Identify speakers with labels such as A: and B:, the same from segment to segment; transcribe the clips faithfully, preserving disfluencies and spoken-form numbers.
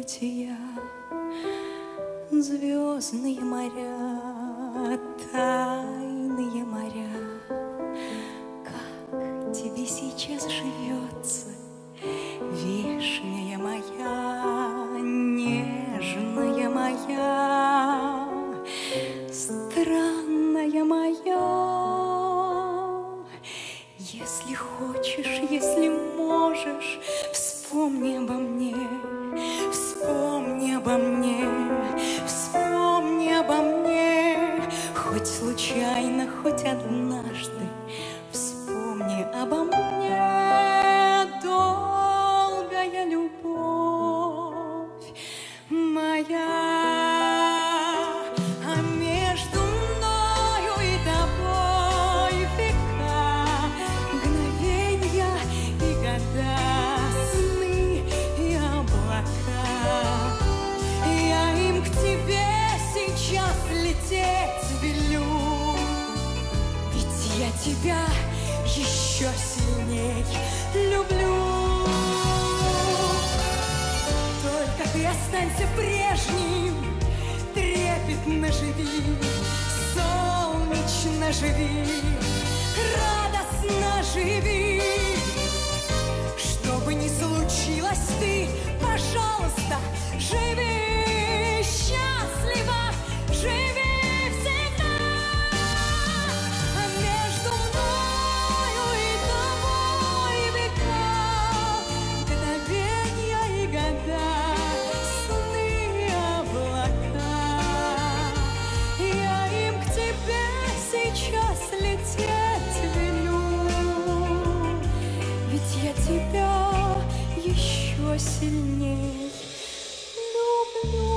A: небытия, звездные моря, тайные моря. Как тебе сейчас живется, вешняя моя, нежная моя, странная моя? Если хочешь, если можешь, вспомни обо мне, вспомни обо мне, вспомни обо мне. Хоть случайно, хоть однажды, вспомни обо мне. Долгая любовь моя. Тебя еще сильней люблю. Только ты останься прежним, трепетно живи, солнечно живи, радостно живи. Что бы ни случилось, ты, пожалуйста, живи счастливо, живи. Тебя еще сильней люблю.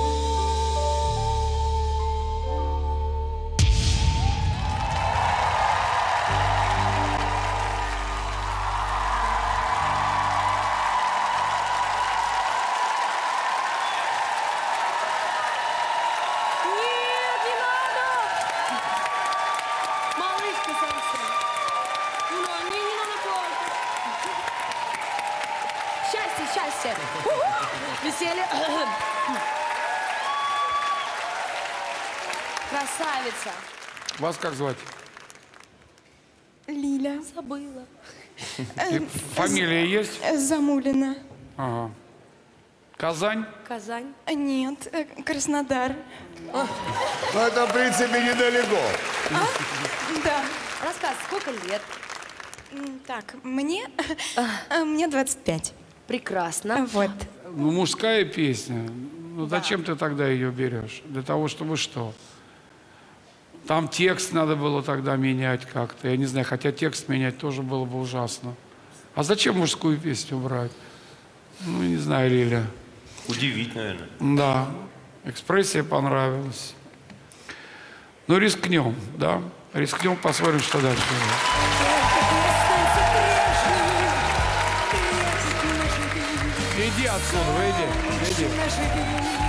B: Нет, не надо! Малышка совсем. Ну, мне не надо плакать. Счастье, счастье. Веселье. Красавица.
C: Вас как звать?
A: Лиля.
B: Забыла.
C: И фамилия есть?
A: Замулина.
C: Ага. Казань?
B: Казань.
A: Нет, Краснодар.
D: Ну, это, в принципе, недалеко.
A: А? Да.
B: Рассказ, сколько лет?
A: Так, мне, мне двадцать пять.
B: Прекрасно.
A: Вот.
C: Ну, мужская песня. Ну, зачем ты тогда ее берешь? Для того, чтобы что? Там текст надо было тогда менять как-то. Я не знаю, хотя текст менять тоже было бы ужасно. А зачем мужскую песню брать? Ну, не знаю, Лиля.
D: Удивить, наверное.
C: Да. Экспрессия понравилась. Ну, рискнем, да? Рискнем, посмотрим, что дальше будет. Иди отсюда, выйди, выйди.